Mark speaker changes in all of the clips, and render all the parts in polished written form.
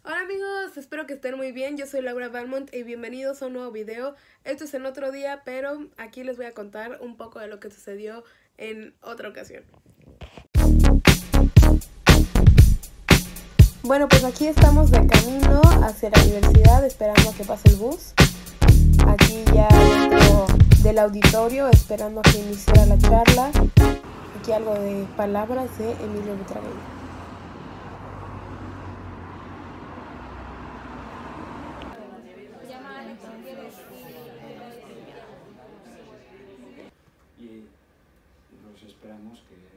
Speaker 1: Hola amigos, espero que estén muy bien. Yo soy Laura Valmont y bienvenidos a un nuevo video. Esto es en otro día, pero aquí les voy a contar un poco de lo que sucedió en otra ocasión. Bueno, pues aquí estamos de camino hacia la universidad esperando a que pase el bus. Aquí ya dentro del auditorio esperando a que iniciara la charla. Aquí algo de palabras de Emilio Butragueño.
Speaker 2: Y nos esperamos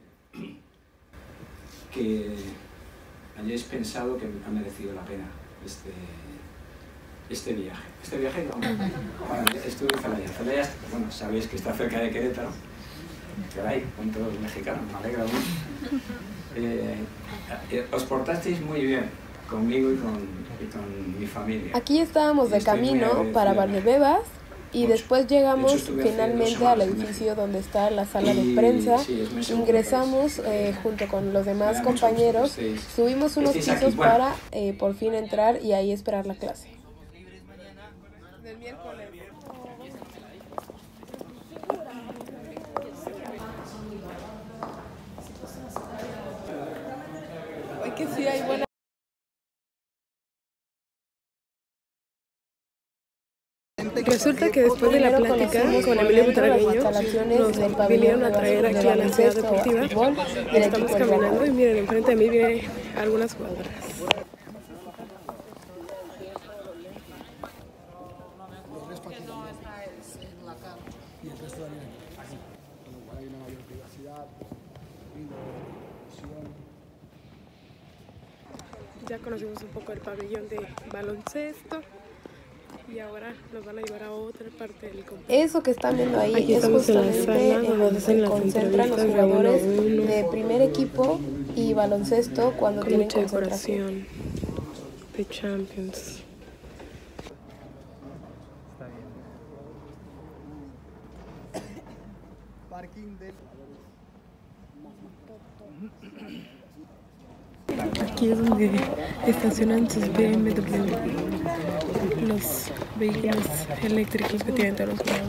Speaker 2: que hayáis pensado que ha merecido la pena este viaje. Este viaje, bueno, estuve en Celaya. Celaya, bueno, sabéis que está cerca de Querétaro. Caray, con todos los mexicanos, me alegra mucho. Os portasteis muy bien conmigo y con mi familia.
Speaker 1: Aquí estábamos de camino para Valdebebas y después llegamos finalmente al edificio donde está la sala de prensa. Ingresamos junto con los demás compañeros, subimos unos pisos para por fin entrar y ahí esperar la clase. Del miércoles. Ay, que sí hay buena. Resulta que después de la plática con Emilio Butragueño nos vinieron a traer aquí a la ciudad deportiva. Estamos caminando y miren, enfrente de mí vienen algunas jugadoras.
Speaker 3: Y el resto también aquí, con lo cual hay una mayor privacidad, ruido, visión.
Speaker 1: Ya conocimos un poco el pabellón de baloncesto y ahora nos van a llevar a otra parte del complejo. Eso que están viendo ahí aquí es justamente en donde se concentran los jugadores de primer equipo y baloncesto cuando tienen concentración de Champions.
Speaker 3: Parking del...
Speaker 1: Aquí es donde estacionan sus BMW, los vehículos eléctricos que tienen todos los jugadores.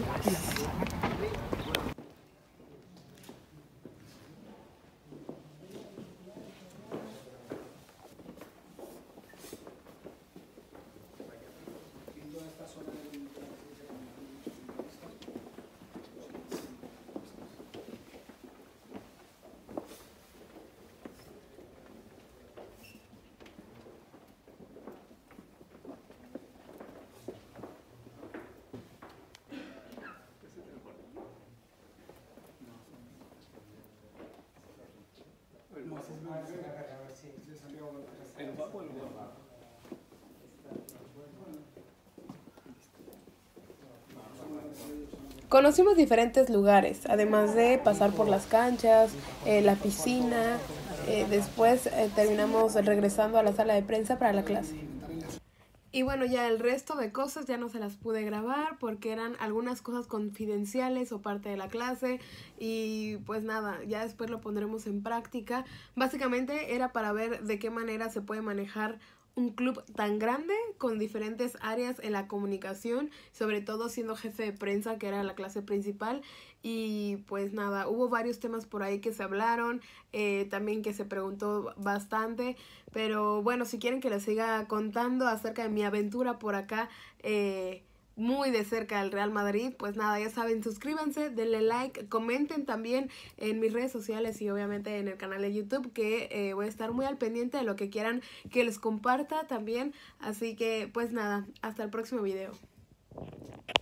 Speaker 1: Conocimos diferentes lugares, además de pasar por las canchas, la piscina. Después terminamos regresando a la sala de prensa para la clase. Y bueno, ya el resto de cosas ya no se las pude grabar porque eran algunas cosas confidenciales o parte de la clase y pues nada, ya después lo pondremos en práctica. Básicamente era para ver de qué manera se puede manejar un club tan grande con diferentes áreas en la comunicación, sobre todo siendo jefe de prensa, que era la clase principal. Y pues nada, hubo varios temas por ahí que se hablaron, también que se preguntó bastante, pero bueno, si quieren que les siga contando acerca de mi aventura por acá, muy de cerca del Real Madrid, pues nada, ya saben, suscríbanse, denle like, comenten también en mis redes sociales y obviamente en el canal de YouTube, que voy a estar muy al pendiente de lo que quieran que les comparta también, así que pues nada, hasta el próximo video.